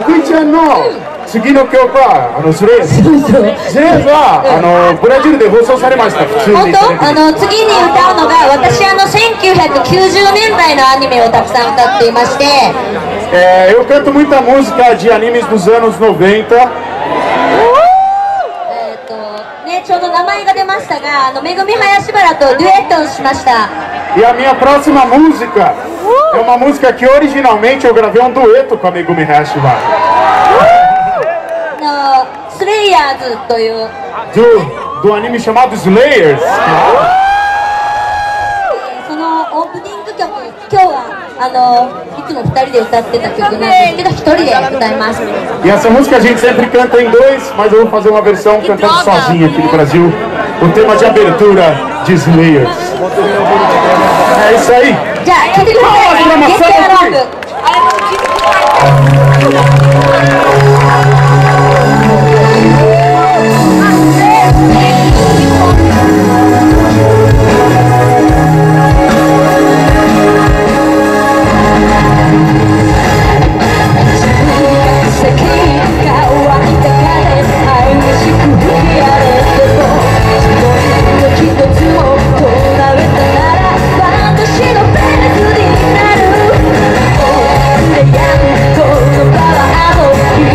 福井ちゃんの次の曲はスレイズ。スレイズはブラジルで放送されました。普通に。 本当？次に歌うのが、私1990年代のアニメをたくさん歌っていまして、 eu canto muita música de animes dos anos 90. ね、ちょうど名前が出ましたが、めぐみはやしばらとデュエットをしました。 E a minha próxima música é uma música que originalmente eu gravei dueto com a Megumi Hayashibara. スレイヤーズという do anime chamado Slayers. そのオープニング曲、今日はいつも2人で歌ってた曲なんですけど、1人で歌います。 E essa música a gente sempre canta em dois, mas eu vou fazer uma versão cantando sozinha aqui no Brasil. O tema de abertura de Slayers. É isso aí. じゃあ聴いてください。ゲストアロング。 このパワーの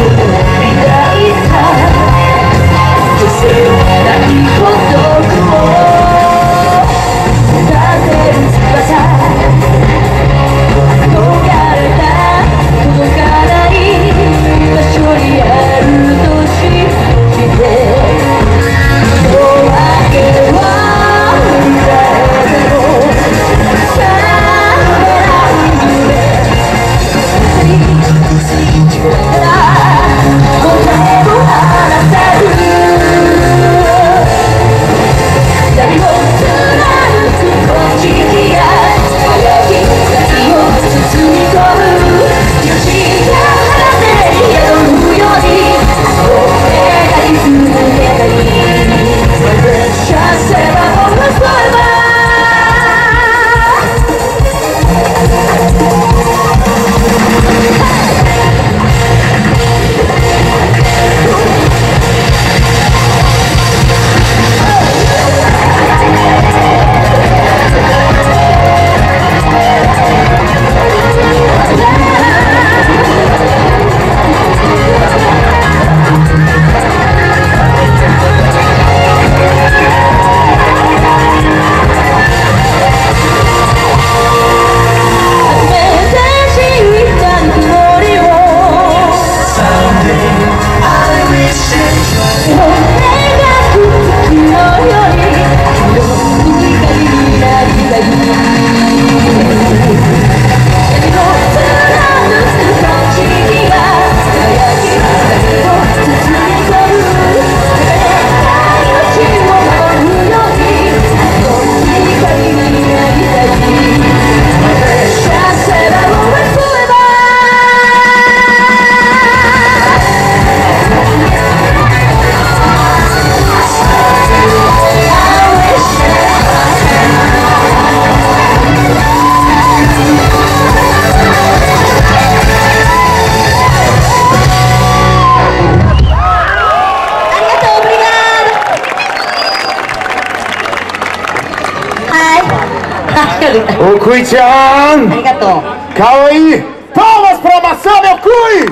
Ô Kui-chan! Arigatou. Kawaii! Palmas pra maçã, meu Kui!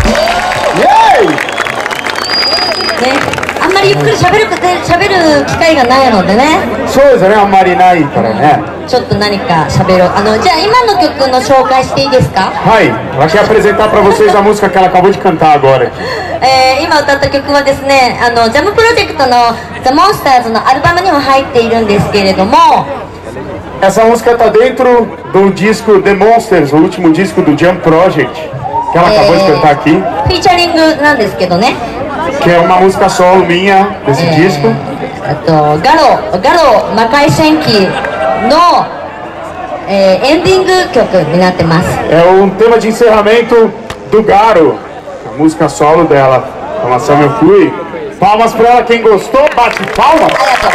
Yay! ね、あんまりゆっくり喋る機会がないのでね、 そうですね、あんまりないからね。 ちょっと何か喋ろう。じゃあ今の曲の紹介していいですか？ はい、eu quero apresentar pra vocês a música que ela acabou de cantar agora. 今歌った曲はですね、ジャムプロジェクトの The Monsters のアルバムにも入っているんですけれども、 Essa música está dentro do disco The Monsters, o último disco do Jump Project, que ela acabou de cantar aqui. フィーチャリングなんですけどね。 Que é uma música solo minha desse disco. ガロ魔界戦記の、エンディング曲になってます。 É um tema de encerramento do Garo, a música solo dela. Palmas meu Kui. Palmas pra ela, quem gostou, bate palmas.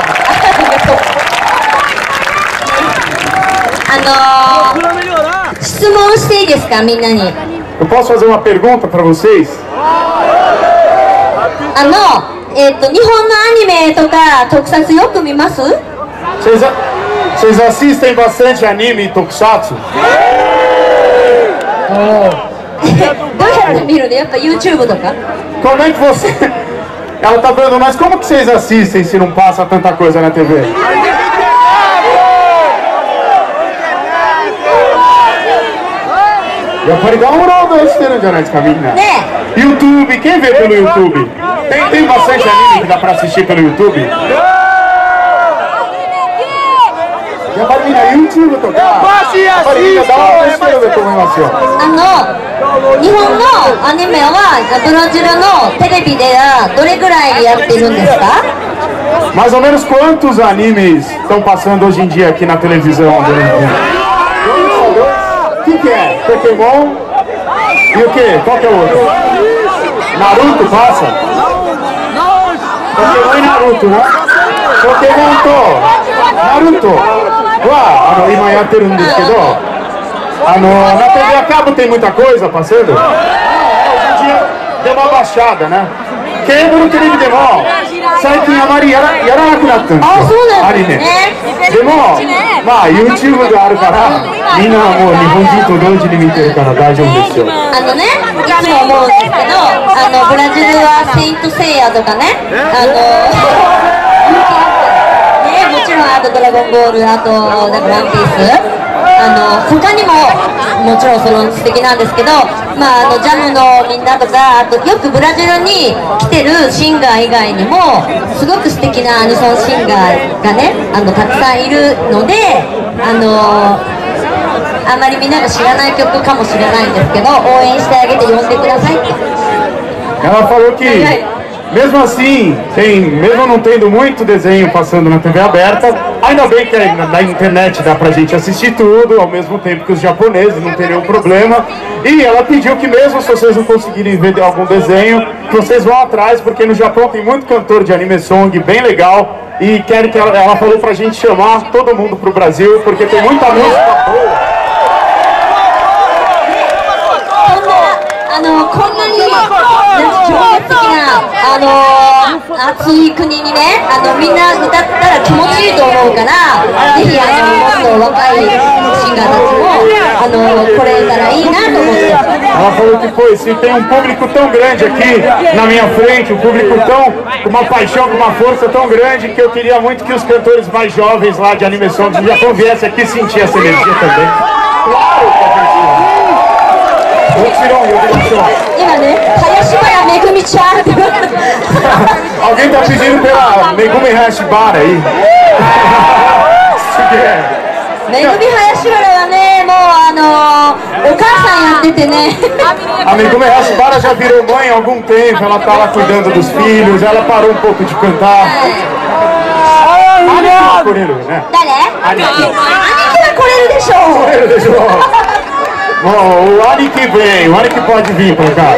質問していいですか、みんなに。 Eu posso fazer uma pergunta para vocês? 日本のアニメとか特撮よく見ます？ Vocês assistem bastante anime e tokusatsu? どうやって見るの？やっぱ YouTube とか？ Como é que você... Ela tá falando, mas como que vocês assistem se não passa tanta coisa na TV? Né? YouTube, quem vê pelo YouTube? Tem bastante anime que dá pra assistir pelo YouTube? E a Barminha, YouTube tocar? A Barminha dá uma pesquisa de comemoração. 日本のアニメはブラジルのテレビではどれぐらいやってるんですか？ Mais ou menos quantos animes estão passando hoje em dia aqui na televisão? O que é? Pokémon? E o que? Qual que é o outro? Naruto passa? Pokémon e Naruto, né? Pokémon to Naruto wa今やってるんですけど na TV a cabo tem muita coisa passando? Hoje em dia deu uma baixada, né? Quebra o tele de mó. Sai que a Maria era na Kunatan. Anime. Demo, YouTube があるからみんなもう日本人と同時に見てるから大丈夫ですよ。 いつも思うんですけど、 ブラジルはセイントセイヤとかね、ね、もちろんあとドラゴンボール、あとなんかワンピース、他にももちろんその素敵なんですけど、まあジャムのみんなとか、あとよくブラジルに来てるシンガー以外にもすごく素敵なアニソンシンガーがね、たくさんいるので、あんまりみんなが知らない曲かもしれないんですけど、応援してあげて呼んでくださいって。 Ela falou que, mesmo assim, mesmo não tendo muito desenho passando na TV aberta, ainda bem que na internet dá pra gente assistir tudo, ao mesmo tempo que os japoneses, não tem nenhum problema. E ela pediu que mesmo se vocês não conseguirem ver algum desenho, que vocês vão atrás, porque no Japão tem muito cantor de anime song bem legal, e querem que ela falou pra gente chamar todo mundo pro Brasil, porque tem muita música boa. こんなに情熱的な熱い国にね、みんな歌ったら気持ちいいと思うから、ぜひもっと若いシンガーたちも来れたらいいなと思って。 Ela falou que foi, se tem um público tão grande aqui na minha frente, um público tão, com uma paixão, com uma força tão grande, que eu queria muito que os cantores mais jovens lá de Anime Song do Japão viessem aqui sentir essa energia também. Claro que a gente... 今ね、林原めぐみちゃん Alguém tá pedindo pela Megumi Hayashibara aí. めぐみ林原はね、もうお母さんやっててね。 A Megumi Hayashibara já virou mãe há algum tempo, ela tá lá cuidando dos filhos, ela parou um pouco de cantar. Anikiは来れるね。 誰？兄貴は来れるでしょう。 来れるでしょう。もうo Aniki vem, o Aniki pode vir pra cá.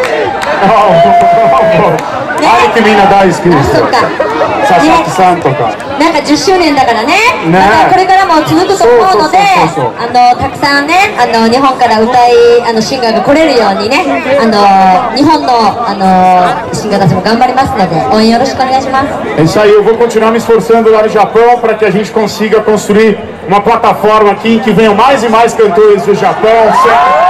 Aniki みんな大好きです。佐々木さんとか。 なんか10周年だからね。またこれからも続くと思うので、たくさんね、日本から歌いシンガーが来れるようにね、日本のシンガーたちも頑張りますので、応援よろしくお願いします。 É isso aí, eu vou continuar me esforçando lá no Japão para que a gente consiga construir uma plataforma aqui em que venham mais e mais cantores do Japão.